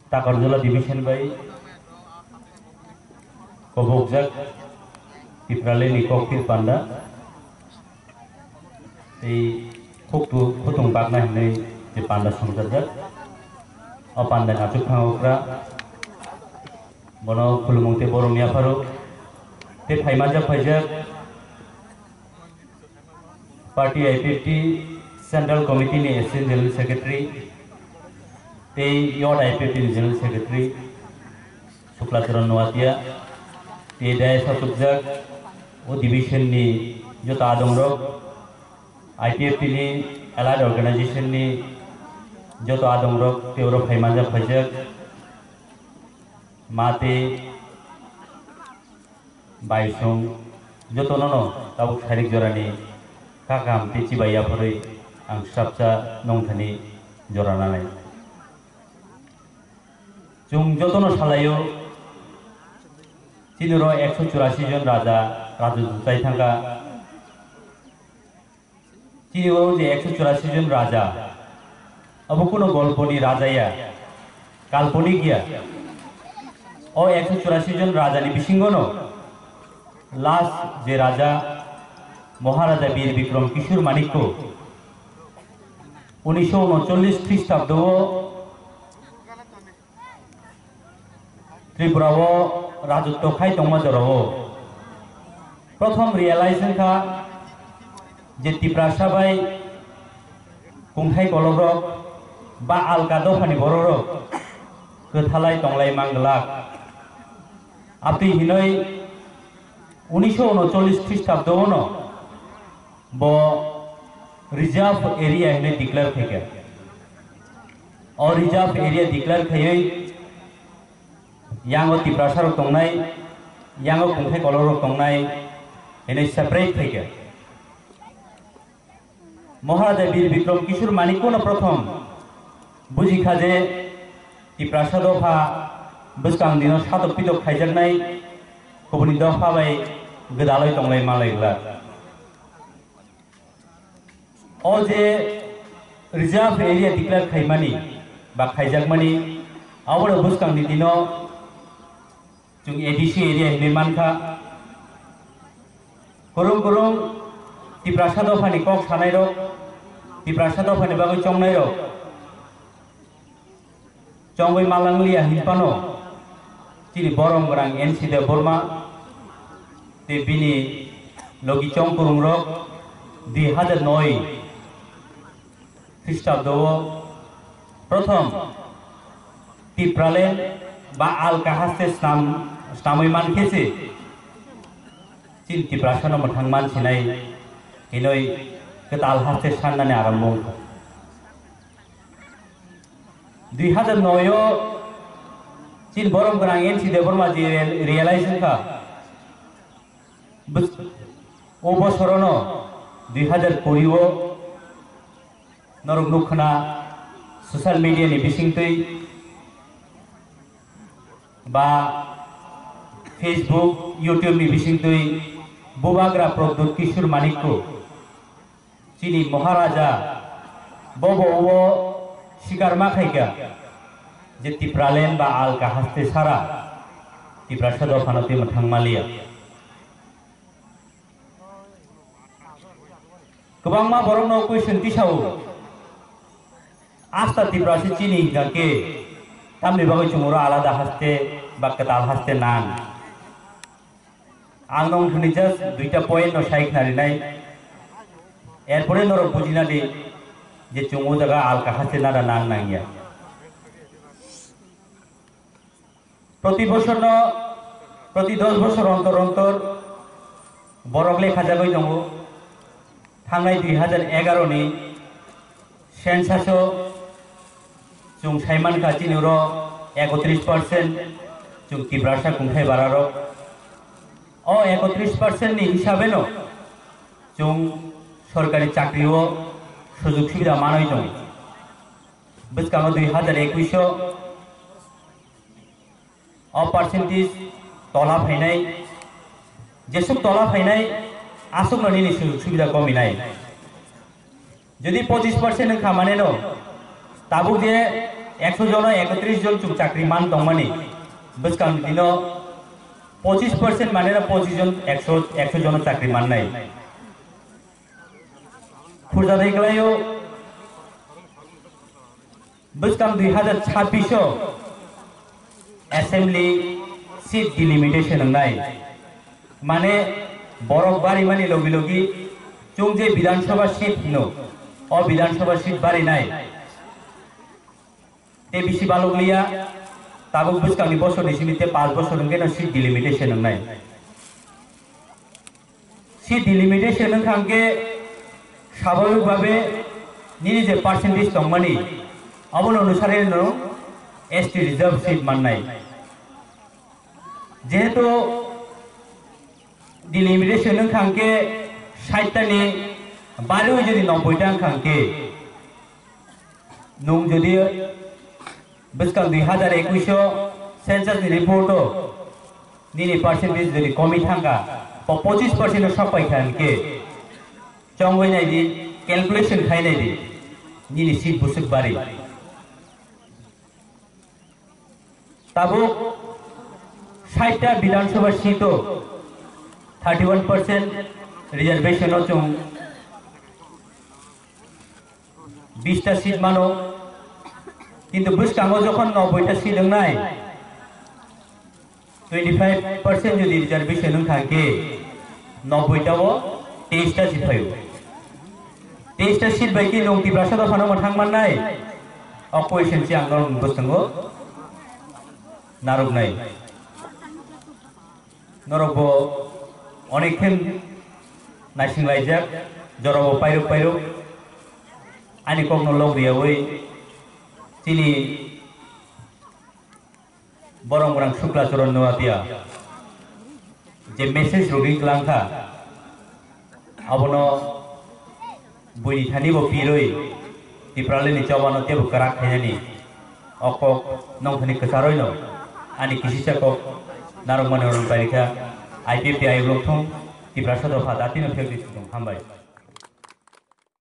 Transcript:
Takarjala division by Kobokjak Tiprale Nikokir Panda the Kutung Bagna the Panda Songajak or Panda Natukra Bono Kulumute Boromia Faro the Paimaja Pajak Party IPT Central Committee Assistant General Secretary the Yod IPT General Secretary Suklacharan Noatia the Daya Satubjak O Division ni Jota Adongrok IPFT ni Allied Organization ni Jota Adongrok Teoro Paimaja Pajak Mate Baisong Joto Nono Tabuk Harik Jorani Kakam Tici Baya Puri Ang Sabsa Nongthani Jorananai Jung Jotono Salayo Tinuro 184 জন রাজা রাজদূতাই থাকা তিনিও যে 184 জন রাজা of কোনো গল্পনি রাজায়া কাল্পনিক গিয়া ও 184 জন রাজানি বিসিংগনো last যে রাজা মহারাজা বীর বিক্রম কিশোর মানিক্য 1939 খ্রিস্টাব্দ त्रिपुराव राजत्व खाई तंगमाजराव प्रथम रियलाइजेशन का जे त्रिपुरा सबाई कुंथाई कलरक बा आलका दफानि बररक गोथालाय तंगलाय मांगलाक आपति हिनै 1939 ख्रिस्टाब्दनो ब रिजर्व एरिया हिनै डिक्लेयर थैके और रिजर्व एरिया डिक्लेयर थैयै यांगो त्रिपुरा सरक तंगनाय यांगो कुंथाई कलरक तंगनाय हिनै सेपारेट थैके महाराजा वीर विक्रम किशोर मानिक्यनो प्रथम बुजिखाजे त्रिपुरा दफा बसकां दिनाव सादक पिदक खायजानाय गुबुननि दफा बाय गोदालाय तंलाय मालायला ओ जे रिजर्व एरिया डिक्लेयर खायमानि बा खायजाकमानि आवरो बसकांनि दिनाव जों एडीसी एरिया हिनै मानखा गरम गरम त्रिपुरा दफानि कक सानाय रक त्रिपुरा दफानि बागै चंनाय रक चंगै मालांलिया हिनपानो तिनि बरम ग्रां एनसी देव बर्मा ते बिनि लगी चंकुरुं रक 2009 ख्रिस्टाब्दव प्रथम त्रिपुरालेण्ड बा आलका हास्ते स्नामै मानखेसे चिन त्रिपुरा सानो मोथां मानसिनाय हिनै गोदाल हास्ते साननानै आरम्भ 2009 चिन बरम ग्रां एनसी देवबर्मा जी रियलाइजेशन का ओ बसरनो 2020 नरक नुखना सोशल मीडिया नि बिसिंतै बा फेसबुक यूट्यूब नि बिसिंतै बुबाग्रा प्रद्युत किशोर मानिक्य चिनी महाराजा बबो शिकार माखायगा जे त्रिपुरालेण्ड बा आलका हास्ते सारा त्रिपुरा सदफानते मोथां मालिया गोबां मा बरंनो क्वेश्चन तिसाव आस्था त्रिपुरा से चिनी गाके तामनि बागै चुमुरो आलादा हास्ते बा गोदाल हास्ते नां आं नोंथांनि जास्ट दुइटा पॉइंट न साइखनारिनाय एरपरे नर बुजिनादि जे चुमु जागा आलका हास्ते नादा नां नांगिया प्रति बছর न प्रति 10 বছর अंतर अंतर बरक लेखा जागै दङ थांनाय 2011 नि सेन्सासो जों साइमान काचिनिर 31% जों त्रिपुरा कुंथाई बारार ओ 31% नि हिसाबेनो जों सरकारी चाकरिओ सुजुग सुबिदा मानै दं बसकांगो 2021 अ पार्सेंटेज तला फैनाय जेसुक तला फैनाय आसुक ननि सुजुग सुबिदा कमिनाय जदि 25% खामाने नो ताबुक जे 100 জন 31 জন chung chakri man tongmani buskang dino 25% মানে না 25 জন 100 জন চাকরি মান নাই খুরজা দেখালায়ও বুঝকাম 2026 অ্যাসেম্বলি সিট ডিলিমিটেশন নাই মানে বরক বাড়ি মানে লগি লগি চুং যে বিধানসভা সিট নো অ বিধানসভা সিট বাড়ি নাই তে বেশি বালকলিয়া তাবুক বুঝকামনি বছর নিসিমিতে 5 বছর কেন সিট ডিলিমিটেশন নাই সিট ডিলিমিটেশন খাঙ্গে স্বাভাবিকভাবে নিনি যে পার্সেন্টেজ দংমানি অবন অনুসারে নো এসটি রিজার্ভ সিট মাননাই যেহেতু ডিলিমিটেশন খাঙ্গে 60 টানি বারেও যদি 90 টা খাঙ্গে নুং যদি বুঝকাম 2021 সেন্সাস রিপোর্ট নিনি পার্সেন্টেज যদি কমি থাকা 25% সবাই খানকে চঙ্গই নাই দি ক্যালকুলেশন খাই নাই দি নিনি সিট বুসুক বাড়ি তাবো 60 টা বিধানসভা সিট 31% রিজার্ভেশন চং 20 টা সিট মানো কিন্তু বুঝকাঙ্গো যখন 90 টা সিট নাই 25% যদি রিজার্ভেশন থাকে 90 টাও 23 টা সিট হয় 23 টা সিট বাইকি নংতি প্রাসাদ ফানো থাंगमान নাই অপোজিশন সি আন্দোলন বসंगो নারক নাই নরব অনেকক্ষণ নাইসিংলাইজাক জরব পাইরো আনি কখনো লোক দিয়া ওই তিনি বরং বরং শুক্লাচরণ নোয়াতিয়া যে মেসেজ রোগী ক্লাংখা আবনো বই থানি বপিরই তিপ্রালেনি চবানো তেবু কারাক খাইনি অকক নংখানি কসারই ন আনি কিসিসাকক নারক মানে অরণ পারিখা আইপিএফটি আই ব্লক থং তিপ্রা সদফা দাতিনো ফেগরি সুদং হামবাই